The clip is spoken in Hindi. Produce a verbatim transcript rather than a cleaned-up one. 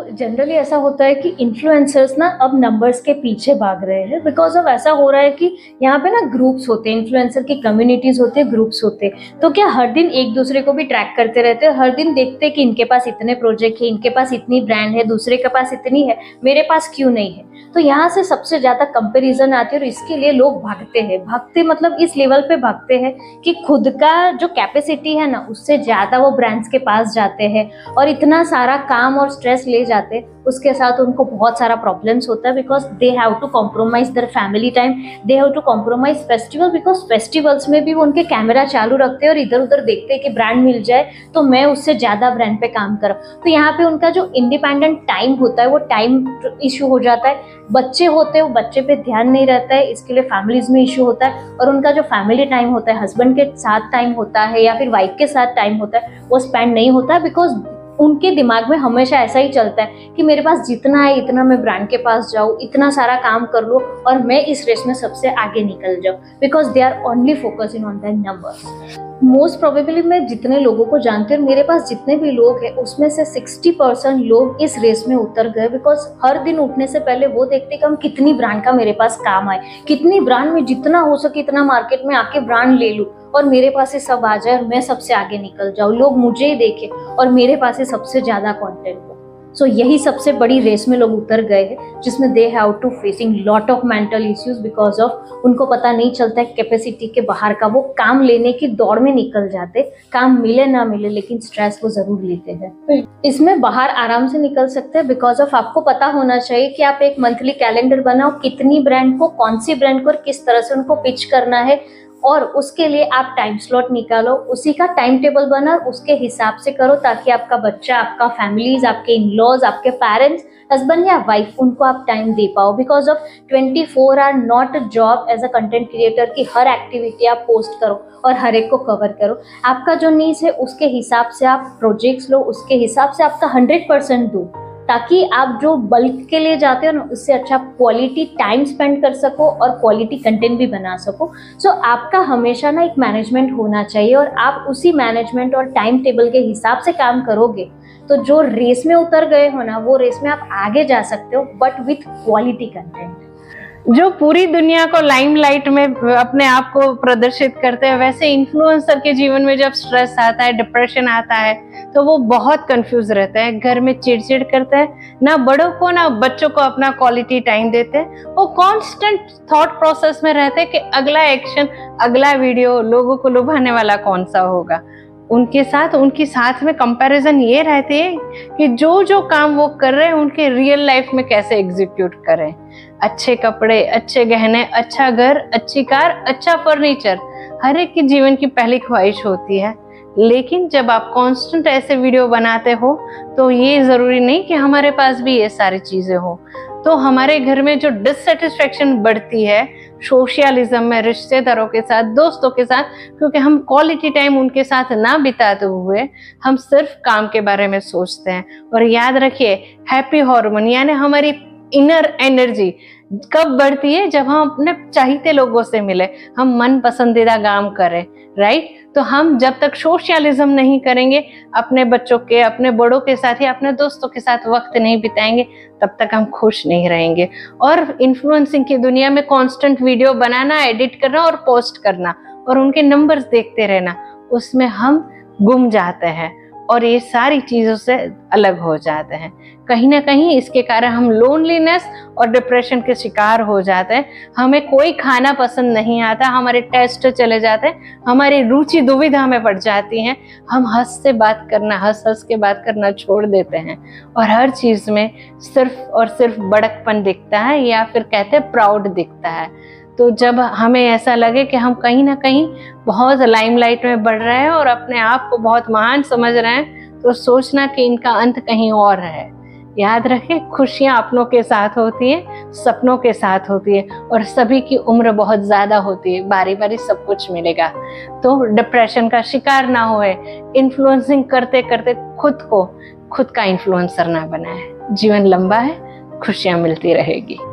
जनरली ऐसा होता है कि इन्फ्लुएंसर्स ना अब नंबर्स के पीछे भाग रहे हैं, बिकॉज ऑफ ऐसा हो रहा है कि यहाँ पे ना ग्रुप्स होते हैं, इन्फ्लुएंसर की कम्युनिटीज होते हैं, ग्रुप्स होते हैं। तो क्या हर दिन एक दूसरे को भी ट्रैक करते रहते हैं, हर दिन देखते हैं कि इनके पास इतने प्रोजेक्ट है, इनके पास इतनी ब्रांड है, दूसरे के पास इतनी है, मेरे पास क्यों नहीं है। तो यहाँ से सबसे ज्यादा कंपेरिजन आती है और इसके लिए लोग भागते हैं। भागते मतलब इस लेवल पे भागते हैं कि खुद का जो कैपेसिटी है ना उससे ज्यादा वो ब्रांड्स के पास जाते हैं और इतना सारा काम और स्ट्रेस ले जाते हैं। उसके साथ उनको बहुत सारा प्रॉब्लम्स होता है, because they have to compromise their family time, they have to compromise festival, because festivals में भी वो उनके कैमरा चालू रखते हैं और इधर उधर देखते हैं कि ब्रांड मिल जाए तो मैं उससे ज्यादा ब्रांड पे काम करूं। तो यहाँ पे उनका जो इंडिपेंडेंट टाइम होता है वो टाइम इशू हो जाता है। बच्चे होते हैं, वो बच्चे पे ध्यान नहीं रहता है, इसके लिए फैमिलीज में इशू होता है। और उनका जो फैमिली टाइम होता है, हस्बैंड के साथ टाइम होता है या फिर वाइफ के साथ टाइम होता है, वो स्पेंड नहीं होता है, बिकॉज उनके दिमाग में हमेशा ऐसा ही चलता है कि मेरे पास जितना है इतना मैं ब्रांड के पास जाऊँ, इतना सारा काम कर लूँ और मैं इस रेस में सबसे आगे निकल जाऊँ, because they are only focusing on that numbers. Most probably मैं जितने लोगों को जानती हूँ, मेरे पास जितने भी लोग हैं उसमें से सिक्सटी परसेंट लोग इस रेस में उतर गए, बिकॉज हर दिन उठने से पहले वो देखते कि हम कितनी ब्रांड का मेरे पास काम आए, कितनी ब्रांड में जितना हो सके इतना मार्केट में आके ब्रांड ले लूँ और मेरे पास ही सब आ जाए और मैं सबसे आगे निकल जाऊँ, लोग मुझे ही देखें और मेरे पास ही सबसे ज्यादा कंटेंट हो। सो so, यही सबसे बड़ी रेस में लोग उतर गए हैं, जिसमें they have to facing lot of mental issues, because of उनको पता नहीं चलता है कैपेसिटी के बाहर का। वो काम लेने की दौड़ में निकल जाते, काम मिले ना मिले लेकिन स्ट्रेस वो जरूर लेते हैं। इसमें बाहर आराम से निकल सकते हैं, बिकॉज ऑफ आपको पता होना चाहिए कि आप एक मंथली कैलेंडर बनाओ, कितनी ब्रांड को, कौन सी ब्रांड को और किस तरह से उनको पिच करना है, और उसके लिए आप टाइम स्लॉट निकालो, उसी का टाइम टेबल बना और उसके हिसाब से करो, ताकि आपका बच्चा, आपका फैमिलीज, आपके इन-लॉज, आपके पेरेंट्स, हस्बैंड या वाइफ, उनको आप टाइम दे पाओ। Because of twenty four hour not a job as a content creator की हर एक्टिविटी आप पोस्ट करो और हर एक को कवर करो। आपका जो नीड्स है उसके हिसाब से आप प्रोजेक्ट्स लो, उसके हिसाब से आपका हंड्रेड परसेंट दो, ताकि आप जो बल्क के लिए जाते हो ना उससे अच्छा क्वालिटी टाइम स्पेंड कर सको और क्वालिटी कंटेंट भी बना सको। सो so, आपका हमेशा ना एक मैनेजमेंट होना चाहिए और आप उसी मैनेजमेंट और टाइम टेबल के हिसाब से काम करोगे तो जो रेस में उतर गए हो ना वो रेस में आप आगे जा सकते हो, बट विथ क्वालिटी कंटेंट। जो पूरी दुनिया को लाइमलाइट में अपने आप को प्रदर्शित करते हैं, वैसे इन्फ्लुएंसर के जीवन में जब स्ट्रेस आता है, डिप्रेशन आता है, तो वो बहुत कंफ्यूज रहता है, घर में चिड़चिड़ करता है, ना बड़ों को ना बच्चों को अपना क्वालिटी टाइम देते हैं। वो कांस्टेंट थॉट प्रोसेस में रहते हैं कि अगला एक्शन, अगला वीडियो लोगों को लुभाने वाला कौन सा होगा। उनके साथ उनकी साथ में कंपैरिजन ये रहती है कि जो जो काम वो कर रहे हैं उनके रियल लाइफ में कैसे एग्जीक्यूट करें। अच्छे कपड़े, अच्छे गहने, अच्छा घर, अच्छी कार, अच्छा फर्नीचर, हर एक की जीवन की पहली ख्वाहिश होती है। लेकिन जब आप कांस्टेंट ऐसे वीडियो बनाते हो तो ये जरूरी नहीं कि हमारे पास भी ये सारी चीजें हो। तो हमारे घर में जो डिससेटिस्फेक्शन बढ़ती है सोशलिज्म में, रिश्तेदारों के साथ, दोस्तों के साथ, क्योंकि हम क्वालिटी टाइम उनके साथ ना बिताते हुए हम सिर्फ काम के बारे में सोचते हैं। और याद रखिए, हैप्पी हार्मोन यानी हमारी इनर एनर्जी कब बढ़ती है? जब हम अपने चाहते लोगों से मिले, हम मन पसंदीदा काम करें, राइट। तो हम जब तक सोशलिज्म नहीं करेंगे, अपने बच्चों के, अपने बड़ों के साथ या अपने दोस्तों के साथ वक्त नहीं बिताएंगे, तब तक हम खुश नहीं रहेंगे। और इन्फ्लुएंसिंग की दुनिया में कांस्टेंट वीडियो बनाना, एडिट करना और पोस्ट करना और उनके नंबर्स देखते रहना, उसमें हम गुम जाते हैं और ये सारी चीजों से अलग हो जाते हैं। कहीं ना कहीं इसके कारण हम लोनलीनेस और डिप्रेशन के शिकार हो जाते हैं। हमें कोई खाना पसंद नहीं आता, हमारे टेस्ट चले जाते हैं, हमारी रुचि दुविधा में पड़ जाती हैं, हम हंस से बात करना, हंस हंस के बात करना छोड़ देते हैं और हर चीज में सिर्फ और सिर्फ बड़कपन दिखता है या फिर कहते हैं प्राउड दिखता है। तो जब हमें ऐसा लगे कि हम कहीं ना कहीं बहुत लाइमलाइट में बढ़ रहे हैं और अपने आप को बहुत महान समझ रहे हैं, तो सोचना कि इनका अंत कहीं और है। याद रखें, खुशियां अपनों के साथ होती है, सपनों के साथ होती है और सभी की उम्र बहुत ज्यादा होती है, बारी बारी सब कुछ मिलेगा। तो डिप्रेशन का शिकार ना होए, इन्फ्लुएंसिंग करते करते खुद को खुद का इन्फ्लुएंसर ना बनाए। जीवन लंबा है, खुशियां मिलती रहेगी।